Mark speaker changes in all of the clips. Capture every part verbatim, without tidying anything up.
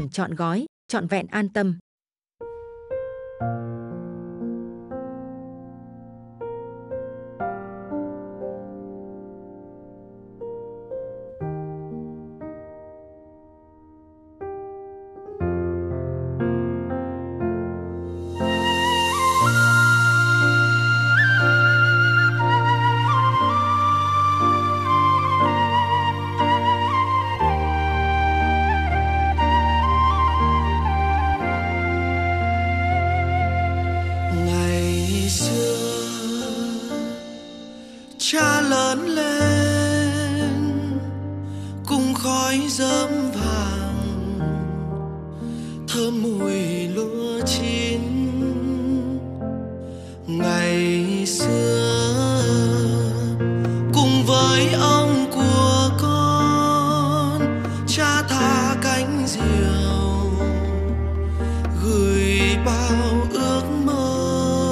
Speaker 1: trọn gói, trọn vẹn an tâm.
Speaker 2: Cha lớn lên cùng khói rơm vàng, thơm mùi lúa chín. Ngày xưa cùng với ông của con, cha thả cánh diều gửi bao ước mơ,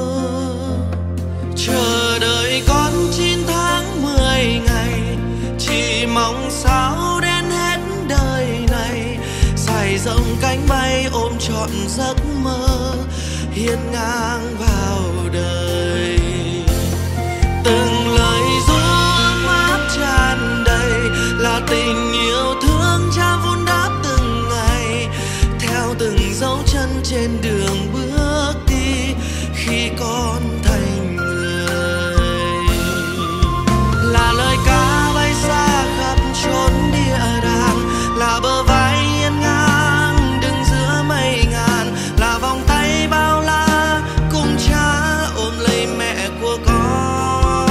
Speaker 2: chờ đợi con chín tháng mười ngày, chỉ mong sao đến hết đời này, dài rộng cánh bay ôm trọn giấc mơ hiên ngang vào đời. Từng lời ru ấm áp tràn đầy là tình yêu thương cha vun đắp từng ngày, theo từng dấu chân trên đường bước đi khi con thành người. Là lời ca bay xa khắp chốn địa đàng, là bờ vai hiên ngang đứng giữa mây ngàn, là vòng tay bao la cùng cha ôm lấy mẹ của con,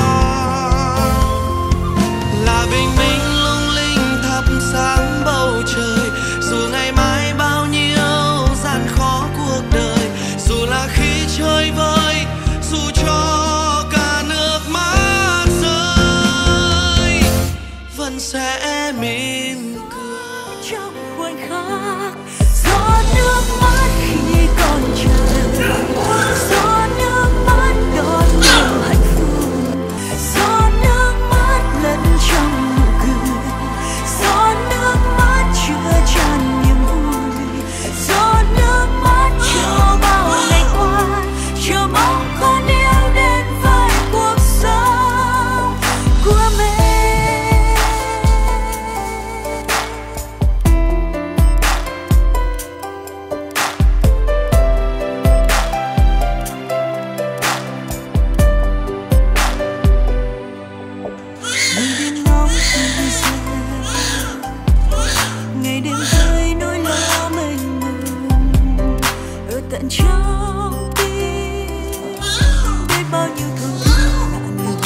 Speaker 2: là bình minh lung linh thắp sáng bầu trời. Dù ngày mai bao nhiêu gian khó cuộc đời, dù là khi chơi vơi, dù cho cả nước mắt rơi, vẫn sẽ mỉm cười
Speaker 3: trong khoảnh khắc. Giọt nước mắt khi còn chờ, giọt nước mắt đón niềm hạnh phúc, giọt nước mắt lẫn trong nụ cười, giọt nước mắt chứa chan niềm vui, giọt nước mắt cho bao ngày qua, chờ mong con yêu đến với cuộc sống của mình. Ngày đêm ngóng từng giờ, ngày đêm với nỗi lo mênh mông, ở tận trong tim biết bao nhiêu thương thương lạ lùng.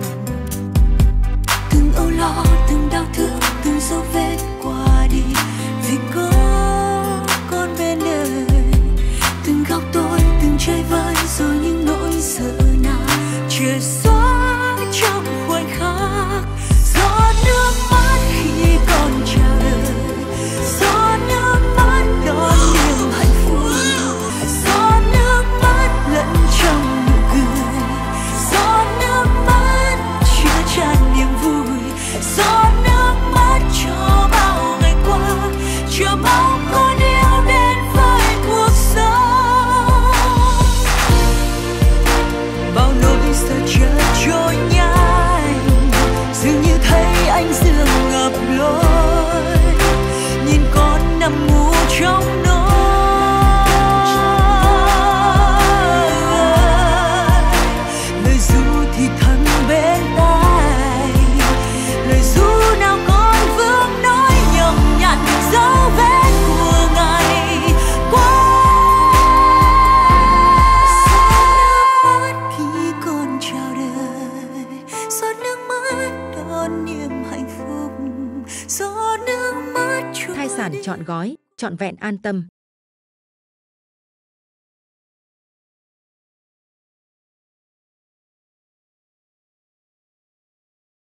Speaker 3: Từng âu lo, từng đau thương, từng dấu vết qua đi, vì có con bên đời. Từng góc tối, từng chơi vơi, rồi những nỗi sợ nào chưa xóa trong khoảnh khắc. Giọt nước mắt khi còn chào đời, giọt nước mắt đón niềm hạnh phúc, giọt nước mắt lẫn trong nụ cười, giọt nước mắt chứa chan niềm vui, giọt nước mắt cho bao ngày qua, chờ mong con yêu đến với cuộc sống. Bao nỗi sợ chợt trôi nhanh, dường như thấy anh dương ngập lối, nhìn con nằm ngủ trong nỗi. Lời ru thì thầm bên tai, lời ru nào còn vương nói nhầm nhạt dấu vết của ngày qua. Giọt nước mắt khi còn chào đời, giọt nước mắt đón niềm hạnh phúc, giọt nước mắt cho
Speaker 1: Thai sản trọn gói, trọn vẹn an tâm.